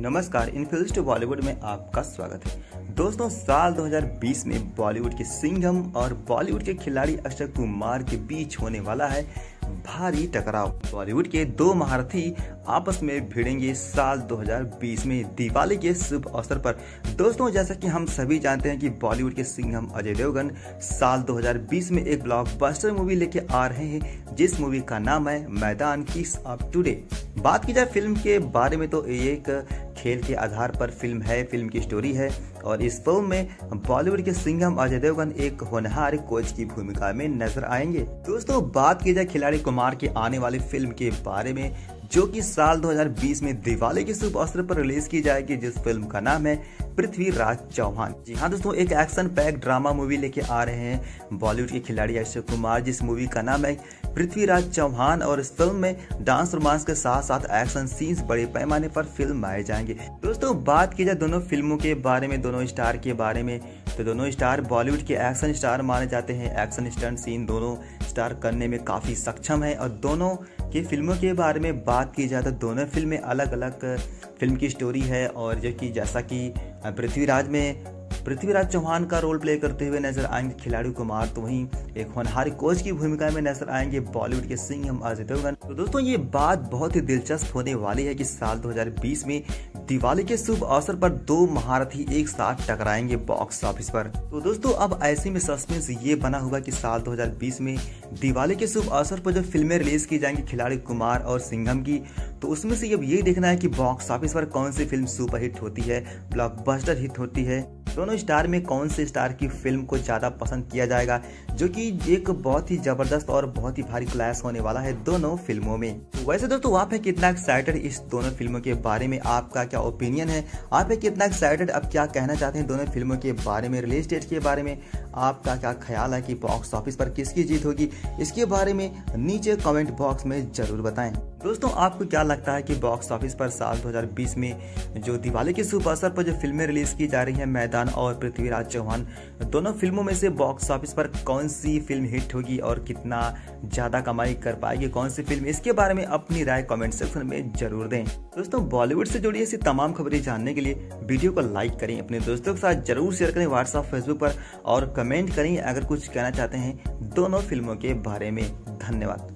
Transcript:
नमस्कार, इनफिल्स टू बॉलीवुड में आपका स्वागत है। दोस्तों, साल 2020 में बॉलीवुड के सिंघम और बॉलीवुड के खिलाड़ी अक्षय कुमार के बीच होने वाला है भारी टकराव। बॉलीवुड के दो महारथी आपस में भिड़ेंगे साल 2020 में दिवाली के शुभ अवसर पर। दोस्तों, जैसा कि हम सभी जानते हैं कि बॉलीवुड के सिंघम अजय देवगन साल 2020 में एक ब्लॉकबस्टर मूवी लेके आ रहे हैं, जिस मूवी का नाम है मैदान किस अप टुडे। बात की जाए फिल्म के बारे में तो ये एक खेल के आधार पर फिल्म है, फिल्म की स्टोरी है और इस फिल्म में बॉलीवुड के सिंघम अजय देवगन एक होनहार कोच की भूमिका में नजर आएंगे। दोस्तों, बात की जाए खिलाड़ी कुमार के आने वाली फिल्म के बारे में, जो कि साल 2020 में दिवाली के शुभ अवसर पर रिलीज की जाएगी, जिस फिल्म का नाम है पृथ्वीराज चौहान। जी हाँ दोस्तों, एक एक्शन पैक ड्रामा मूवी लेके आ रहे हैं बॉलीवुड के खिलाड़ी अक्षय कुमार, जिस मूवी का नाम है पृथ्वीराज चौहान। और इस फिल्म में डांस रोमांस के साथ साथ एक्शन सीन्स बड़े पैमाने पर फिल्म आए जाएंगे। दोस्तों, बात की जाए दोनों फिल्मों के बारे में, दोनों स्टार के बारे में, तो दोनों स्टार बॉलीवुड के एक्शन स्टार माने जाते हैं। एक्शन स्टंट सीन दोनों स्टार करने में काफी सक्षम है। और दोनों की फिल्मों के बारे में बात की जाए तो दोनों फिल्में अलग अलग फिल्म की स्टोरी है। और जो कि जैसा कि पृथ्वीराज में पृथ्वीराज चौहान का रोल प्ले करते हुए नजर आएंगे खिलाड़ी कुमार, तो वहीं एक होनहार कोच की भूमिका में नजर आएंगे बॉलीवुड के सिंघम अजय देवगन। तो दोस्तों, ये बात बहुत ही दिलचस्प होने वाली है कि साल 2020 में दिवाली के शुभ अवसर पर दो महारथी एक साथ टकराएंगे बॉक्स ऑफिस पर। तो दोस्तों, अब ऐसे में सस्पेंस ये बना हुआ कि साल 2020 में दिवाली के शुभ अवसर पर जो फिल्में रिलीज की जाएंगी खिलाड़ी कुमार और सिंघम की, तो उसमें से अब ये देखना है कि बॉक्स ऑफिस पर कौन सी फिल्म सुपर हिट होती है, ब्लॉकबस्टर हिट होती है। दोनों स्टार में कौन से स्टार की फिल्म को ज्यादा पसंद किया जाएगा, जो कि एक बहुत ही जबरदस्त और बहुत ही भारी क्लैश होने वाला है दोनों फिल्मों में। तो वैसे दोस्तों, आप है कितना एक्साइटेड इस दोनों फिल्मों के बारे में, आपका क्या ओपिनियन है? आप है कितना एक्साइटेड, अब क्या कहना चाहते हैं दोनों फिल्मों के बारे में, रिलीज डेट के बारे में आपका क्या ख्याल है कि बॉक्स ऑफिस पर किसकी जीत होगी? इसके बारे में नीचे कमेंट बॉक्स में जरूर बताएं। दोस्तों, आपको क्या लगता है कि बॉक्स ऑफिस पर साल 2020 में जो दिवाली के शुभ अवसर पर जो फिल्में रिलीज की जा रही हैं मैदान और पृथ्वीराज चौहान, दोनों फिल्मों में से बॉक्स ऑफिस पर कौन सी फिल्म हिट होगी और कितना ज्यादा कमाई कर पाएगी कौन सी फिल्म? इसके बारे में अपनी राय कमेंट सेक्शन में जरूर दें। दोस्तों, बॉलीवुड से जुड़ी ऐसी तमाम खबरें जानने के लिए वीडियो को लाइक करें, अपने दोस्तों के साथ जरूर शेयर करें व्हाट्सएप फेसबुक पर, और कमेंट करें अगर कुछ कहना चाहते हैं दोनों फिल्मों के बारे में। धन्यवाद।